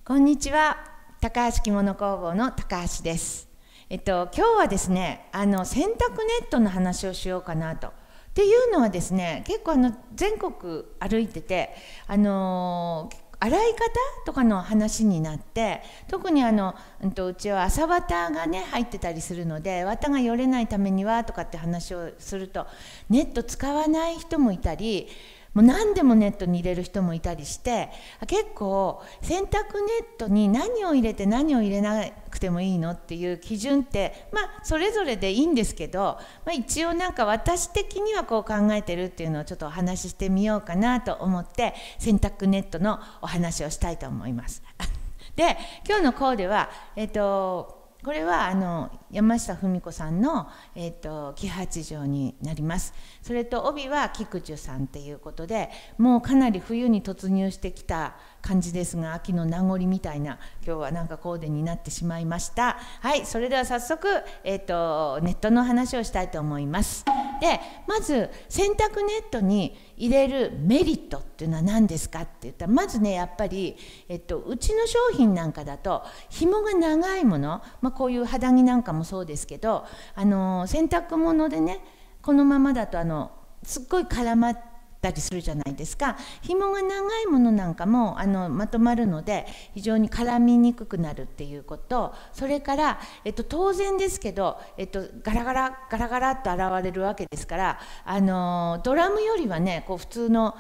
こんにちは。高橋着物工房の高橋です。今日はですね、洗濯ネットの話をしようかなと。っていうのはですね、結構全国歩いてて、洗い方とかの話になって、特にうちは朝綿がね入ってたりするので、綿がよれないためにはとかって話をすると、ネット使わない人もいたり、もう何でもネットに入れる人もいたりして、結構洗濯ネットに何を入れて何を入れなくてもいいのっていう基準ってそれぞれでいいんですけど、一応なんか私的にはこう考えてるっていうのをちょっとお話ししてみようかなと思って、洗濯ネットのお話をしたいと思います。で、今日のコーデはこれは山下文子さんの、黄八丈になります。それと帯は菊寿さんっていうことで、もうかなり冬に突入してきた感じですが、秋の名残みたいな今日はなんかコーデになってしまいました。はい、それでは早速、ネットの話をしたいと思います。で、まず洗濯ネットに入れるメリットっていうのは何ですかって言ったら、まずねやっぱり、うちの商品なんかだと紐が長いもの、こういう肌着なんかもそうですけど、洗濯物でねこのままだとすっごい絡まったりするじゃないですか。紐が長いものなんかもまとまるので非常に絡みにくくなるっていうこと、それから、当然ですけど、ガラガラガラガラっと現れるわけですから、ドラムよりはねこう普通の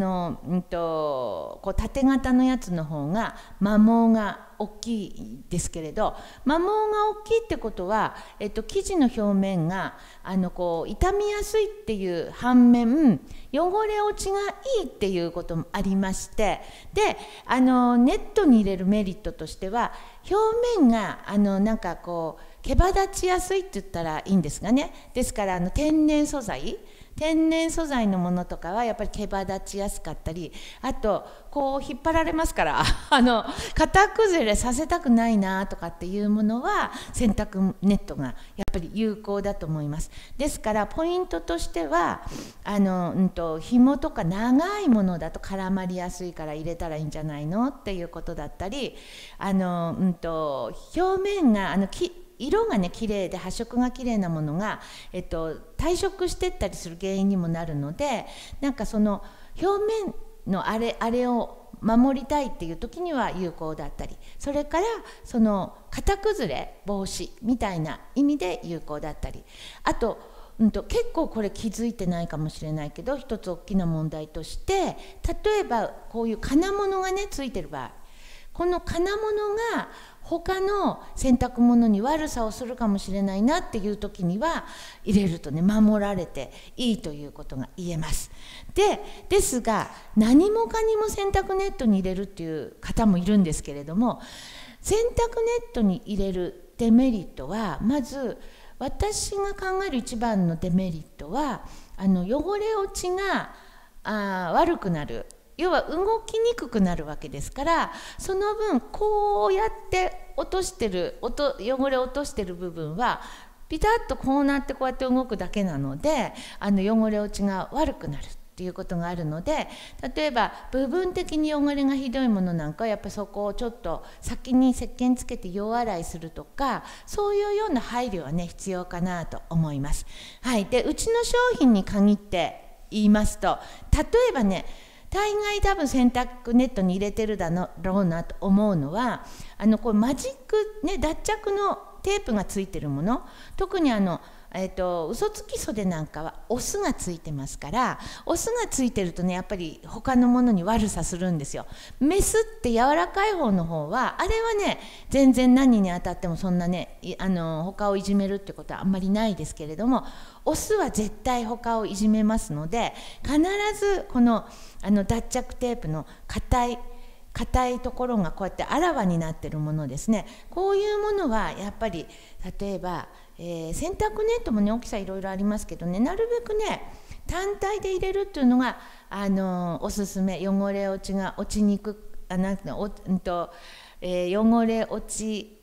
こう縦型のやつの方が摩耗が大きいですけれど、摩耗が大きいってことは、生地の表面がこう傷みやすいっていう反面、汚れ落ちがいいっていうこともありまして、でネットに入れるメリットとしては、表面がなんかこう毛羽立ちやすいって言ったらいいんですがね、ですから天然素材のものとかはやっぱり毛羽立ちやすかったり、あとこう引っ張られますから型崩れさせたくないなとかっていうものは洗濯ネットがやっぱり有効だと思います。ですからポイントとしては紐とか長いものだと絡まりやすいから入れたらいいんじゃないのっていうことだったり、表面が色がね綺麗で発色が綺麗なものが、退色してったりする原因にもなるので、なんかその表面のあれを守りたいっていう時には有効だったり、それからその型崩れ防止みたいな意味で有効だったり、あと結構これ気づいてないかもしれないけど、一つ大きな問題として、例えばこういう金物がねついてる場合、この金物が他の洗濯物に悪さをするかもしれないなっていう時には入れるとね守られていいということが言えます。ですが、何もかにも洗濯ネットに入れるっていう方もいるんですけれども、洗濯ネットに入れるデメリットは、まず私が考える一番のデメリットは汚れ落ちが悪くなる。要は動きにくくなるわけですから、その分こうやって汚れ落としてる部分はピタッとこうなってこうやって動くだけなので、汚れ落ちが悪くなるっていうことがあるので、例えば部分的に汚れがひどいものなんかはやっぱりそこをちょっと先に石鹸つけて弱洗いするとか、そういうような配慮はね必要かなと思います。はい、でうちの商品に限って言いますと、例えばね大概多分洗濯ネットに入れてるだろうなと思うのは、こうマジックね、脱着のテープがついてるもの、特に嘘つき袖なんかはお酢がついてますから、お酢がついてるとねやっぱり他のものに悪さするんですよ。メスって柔らかい方の方はあれはね全然何に当たってもそんなね他をいじめるってことはあんまりないですけれども、オスは絶対他をいじめますので、必ずこの脱着テープの硬いところがこうやってあらわになってるものですね。こういうものはやっぱり例えば、洗濯ネットもね大きさいろいろありますけどね、なるべくね単体で入れるっていうのがおすすめ。汚れ落ちが落ちにくく汚れ落ち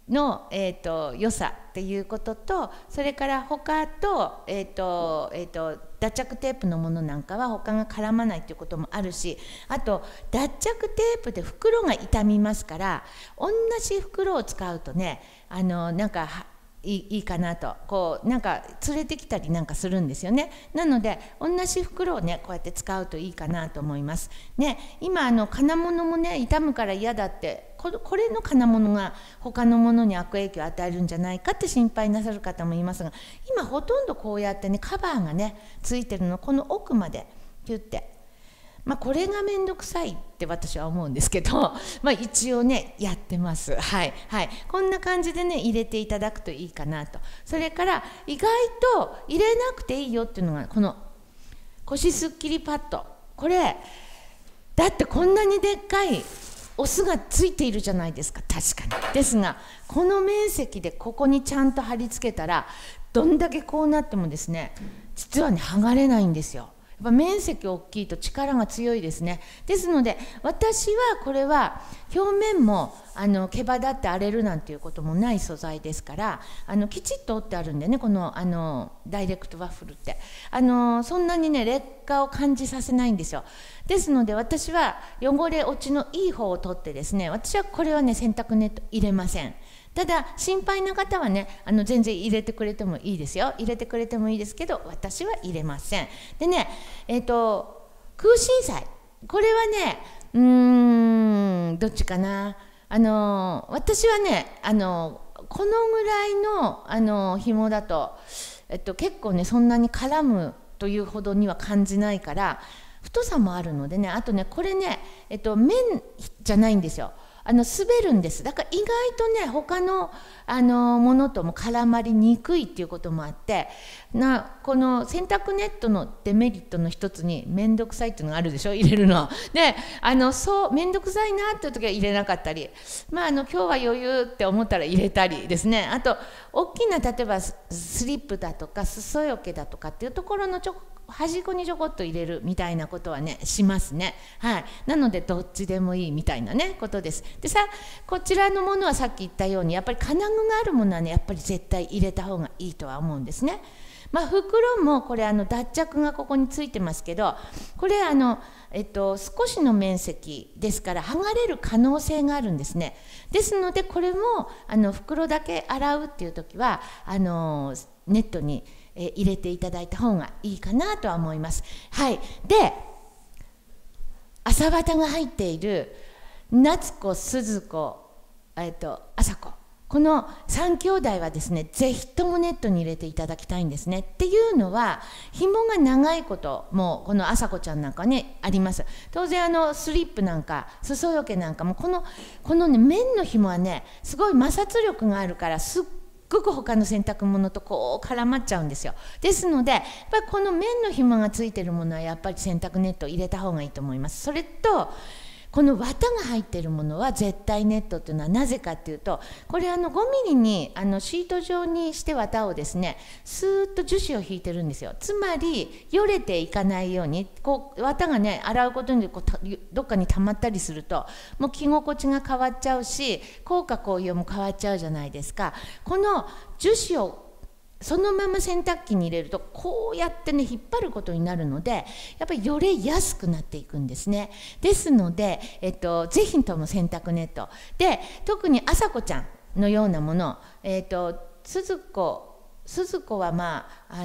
の、良さっていうことと、それから他と、脱着テープのものなんかは他が絡まないということもあるし、あと脱着テープで袋が傷みますから、同じ袋を使うとね、なんかいいかなと、こうなんか連れてきたりなんかするんですよね。なので同じ袋をねこうやって使うといいかなと思いますね。今金物もね傷むから嫌だって、これの金物が他のものに悪影響を与えるんじゃないかって心配なさる方もいますが、今ほとんどこうやってねカバーがねついてるの、この奥までキュッて、これがめんどくさいって私は思うんですけど、一応ねやってます。はいはい、こんな感じでね入れていただくといいかなと。それから意外と入れなくていいよっていうのがこの腰すっきりパッド。これだってこんなにでっかいお酢がついているじゃないですか。確かにですが、この面積でここにちゃんと貼り付けたら、どんだけこうなってもですね、実はね剥がれないんですよ。やっぱ面積大きいと力が強いですね。ですので私はこれは表面も毛羽立って荒れるなんていうこともない素材ですから、きちっと折ってあるんでね、このダイレクトワッフルってそんなにね劣化を感じさせないんですよ。ですので私は汚れ落ちのいい方を取ってですね、私はこれはね洗濯ネット入れません。ただ心配な方はね全然入れてくれてもいいですよ。入れてくれてもいいですけど、私は入れません。でね空心菜、これはねどっちかな、私はねこのぐらいの紐だと、結構ねそんなに絡むというほどには感じないから、太さもあるのでね、あとねこれね面じゃないんですよ。滑るんです。だから意外とね他のものとも絡まりにくいっていうこともあって、この洗濯ネットのデメリットの一つに面倒くさいっていうのがあるでしょ、入れるので、そう面倒くさいなっていう時は入れなかったり、今日は余裕って思ったら入れたりですね。あと大きな例えばスリップだとか裾よけだとかっていうところの端っこにちょこっと入れるみたいなことはねしますね。はい、なのでどっちでもいいみたいなねことです。でさ、こちらのものはさっき言ったようにやっぱり金具があるものはねやっぱり絶対入れた方がいいとは思うんですね。袋もこれ脱着がここについてますけど、これ少しの面積ですから剥がれる可能性があるんですね。ですのでこれも袋だけ洗うっていう時はネットに入れていただいた方がいいかなとは思います。はい、で朝綿が入っている夏子、鈴子、朝子、この3兄弟はですねぜひともネットに入れていただきたいんですね。っていうのは紐が長いこともこの朝子ちゃんなんかねあります。当然スリップなんか裾よけなんかもこのね面の紐はねすごい摩擦力があるからすっごく他の洗濯物とこう絡まっちゃうんですよ。ですのでやっぱりこの面の紐がついてるものはやっぱり洗濯ネット入れた方がいいと思います。それとこの綿が入っているものは絶対ネットっていうのはなぜかっていうと、これ5ミリにシート状にして綿をですねスーッと樹脂を引いてるんですよ。つまりよれていかないように、こう綿がね洗うことにどっかに溜まったりするともう着心地が変わっちゃうし、効果効用も変わっちゃうじゃないですか。この樹脂をそのまま洗濯機に入れるとこうやってね引っ張ることになるのでやっぱりよれやすくなっていくんですね。ですので、ぜひとも洗濯ネットで、特に朝子ちゃんのようなもの、鈴子は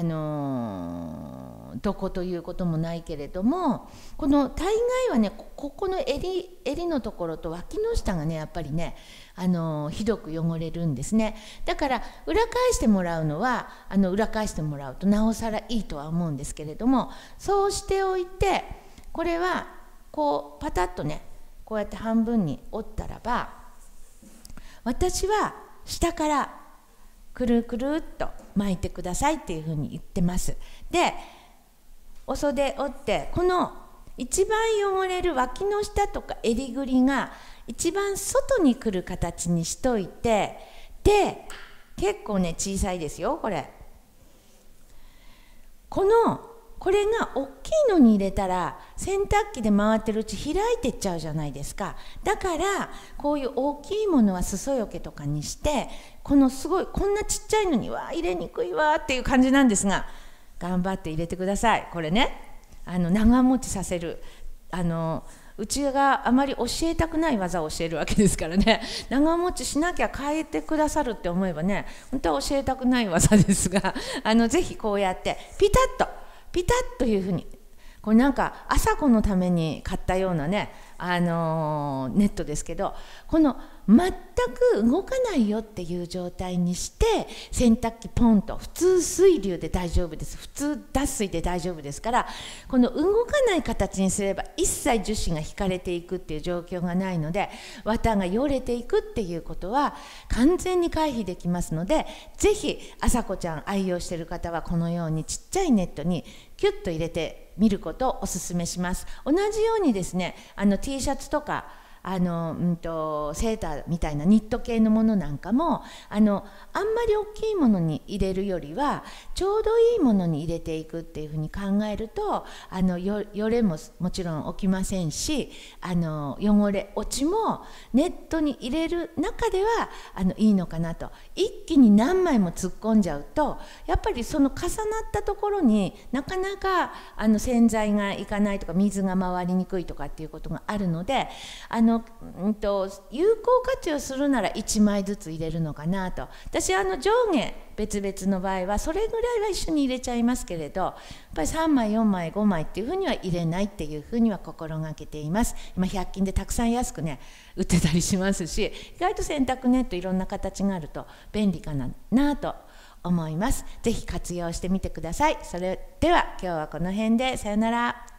どこということもないけれども、この大概はねここの襟のところと脇の下がねやっぱりねひどく汚れるんですね。だから裏返してもらうのは裏返してもらうとなおさらいいとは思うんですけれども、そうしておいてこれはこうパタッとねこうやって半分に折ったらば、私は下からくるくるっと巻いてくださいっていうふうに言ってます。でお袖折ってこの一番汚れる脇の下とか襟ぐりが一番外に来る形にしといて、で結構ね小さいですよこれ。このこれが大きいのに入れたら洗濯機で回ってるうち開いてっちゃうじゃないですか。だからこういう大きいものは裾よけとかにして、このすごいこんなちっちゃいのに入れにくいわっていう感じなんですが、頑張って入れてください。これね、長持ちさせる、うちがあまり教えたくない技を教えるわけですからね。長持ちしなきゃ変えてくださるって思えばね、本当は教えたくない技ですが、ぜひこうやってピタッというふうに、これなんか朝子のために買ったようなね、ネットですけど、この全く動かないよっていう状態にして洗濯機ポンと、普通水流で大丈夫です、普通脱水で大丈夫ですから、この動かない形にすれば一切樹脂が引かれていくっていう状況がないので、綿がよれていくっていうことは完全に回避できますので、ぜひ朝子ちゃん愛用している方はこのようにちっちゃいネットにキュッと入れてみることをおすすめします。同じようにですね、T シャツとかセーターみたいなニット系のものなんかもあんまり大きいものに入れるよりはちょうどいいものに入れていくっていうふうに考えるとよれももちろん起きませんし、汚れ落ちもネットに入れる中ではいいのかなと。一気に何枚も突っ込んじゃうとやっぱりその重なったところになかなか洗剤がいかないとか水が回りにくいとかっていうことがあるので、有効活用するなら1枚ずつ入れるのかなと。私上下別々の場合はそれぐらいは一緒に入れちゃいますけれど、やっぱり3枚4枚5枚っていうふうには入れないっていうふうには心がけています。今100均でたくさん安くね売ってたりしますし、意外と洗濯ネットいろんな形があると便利かなと思います。ぜひ活用してみてください。それでは今日はこの辺でさよなら。